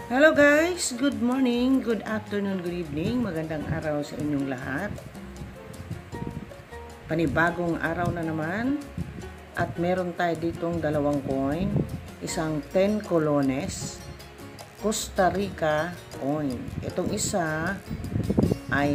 Hello guys! Good morning, good afternoon, good evening. Magandang araw sa inyong lahat. Panibagong araw na naman. At meron tayo ditong dalawang coin. Isang 10 colones, Costa Rica coin. Itong isa ay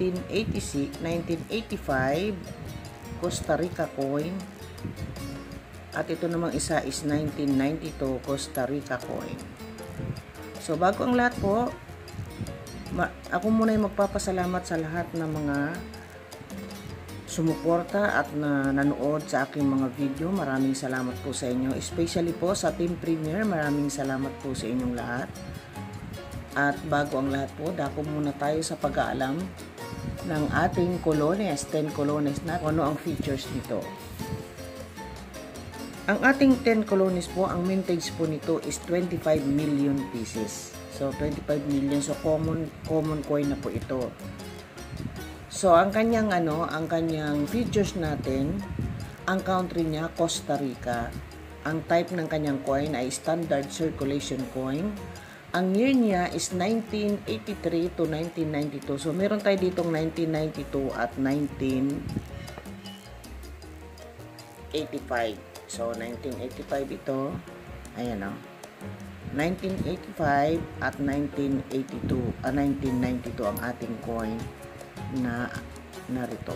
1985 Costa Rica coin. At ito namang isa is 1992 Costa Rica coin. So, bago ang lahat po, ako muna yung magpapasalamat sa lahat ng mga sumuporta at nanood sa aking mga video. Maraming salamat po sa inyo. Especially po sa Team Premier, maraming salamat po sa inyong lahat. At bago ang lahat po, dako muna tayo sa pag-aalam ng ating colones, 10 colones na ano ang features nito. Ang ating 10 colones po, ang mintage po nito is 25 million pieces. So, 25 million. So, common coin na po ito. So, ang kanyang features natin, ang country niya, Costa Rica. Ang type ng kanyang coin ay standard circulation coin. Ang year niya is 1983 to 1992. So, meron tayo ditong 1992 at 1985. So, 1985 ito. Ayan o. 1985 at 1992 ang ating coin na narito.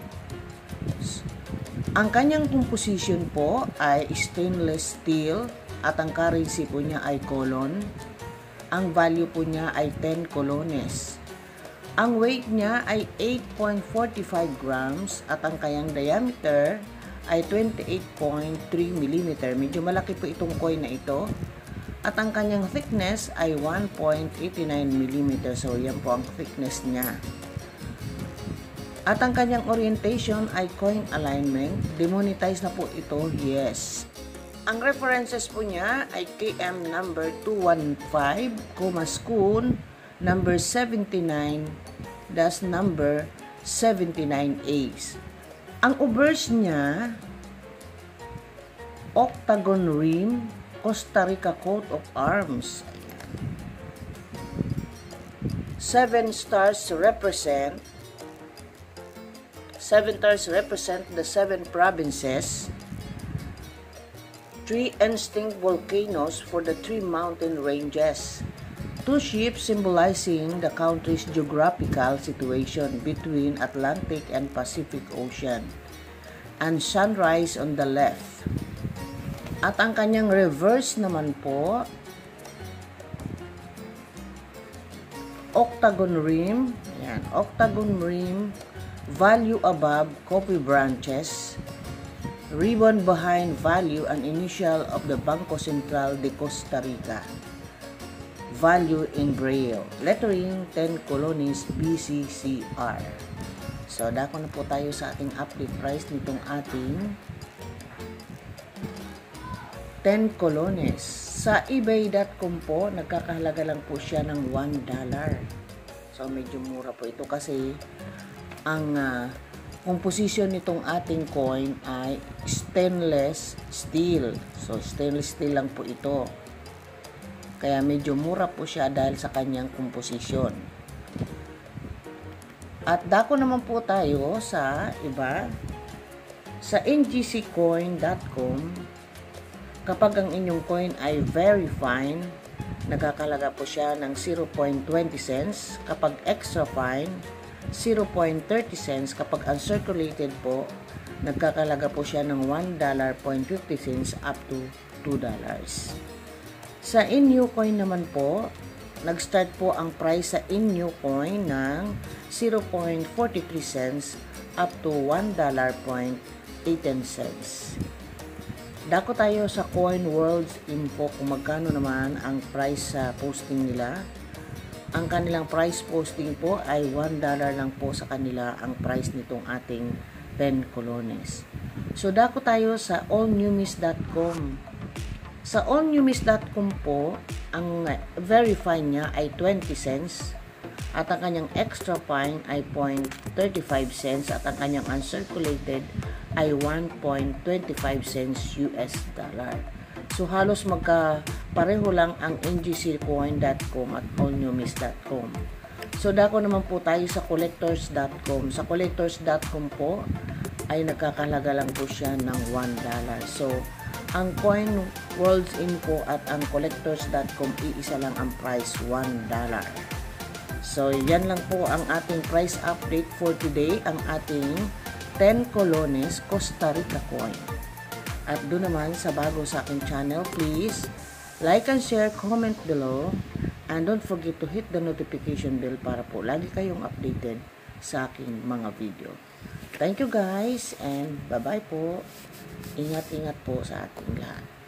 Ang kanyang composition po ay stainless steel at ang currency po niya ay colon. Ang value po niya ay 10 colones. Ang weight niya ay 8.45 grams at ang kanyang diameter ay 28.3 mm. Medyo malaki po itong coin na ito. At ang kanyang thickness ay 1.89 mm. So, yan po ang thickness niya. At ang kanyang orientation ay coin alignment. Demonetize na po ito, yes. Ang references po niya ay KM number 215, Schoon number 79, das number 79A. Ang obverse niya, octagon rim, Costa Rica coat of arms. 7 stars represent the 7 provinces. 3 extinct volcanoes for the 3 mountain ranges. 2 ships symbolizing the country's geographical situation between Atlantic and Pacific Ocean, and sunrise on the left. At ang kanyang reverse naman po, octagon rim, yan, octagon rim, value above coffee branches, ribbon behind value and initial of the Banco Central de Costa Rica. Value in Braille. Lettering 10 colones BCCR. So, dako na po tayo sa ating update price nitong ating 10 colones. Sa ebay.com po, nagkakahalaga lang po siya ng $1. So, medyo mura po ito kasi ang composition nitong ating coin ay stainless steel. So, stainless steel lang po ito. Kaya medyo mura po siya dahil sa kanyang composition. At dako naman po tayo sa iba. Sa ngccoin.com, kapag ang inyong coin ay very fine, nagkakalaga po siya ng 0.20 cents. Kapag extra fine, 0.30 cents. Kapag uncirculated po, nagkakalaga po siya ng $1.50 up to $2. Sa in-new coin naman po, nag-start po ang price sa in-new coin ng 0.43 cents up to $1.18. Dako tayo sa Coin World's info kung magkano naman ang price sa posting nila. Ang kanilang price posting po ay $1 lang po sa kanila ang price nitong ating 10 colones. So, dako tayo sa allnewmiss.com. Sa allnewmiss.com po, ang very fine niya ay 20 cents at ang kanyang extra fine ay 0.35 cents at ang kanyang uncirculated ay 1.25 cents US dollar. So halos pareho lang ang ngccoin.com at allnewmiss.com. So, dako naman po tayo sa collectors.com. Sa collectors.com po, ay nagkakalaga lang po siya ng $1. So, ang Coin Worlds Info at ang collectors.com, iisa lang ang price, $1. So, yan lang po ang ating price update for today, ang ating 10 colones Costa Rica coin. At doon naman sa bago sa aking channel, please like and share, comment below, and don't forget to hit the notification bell para po lagi kayong updated sa aking mga video. Thank you guys, and bye-bye po. Ingat-ingat po sa ating lahat.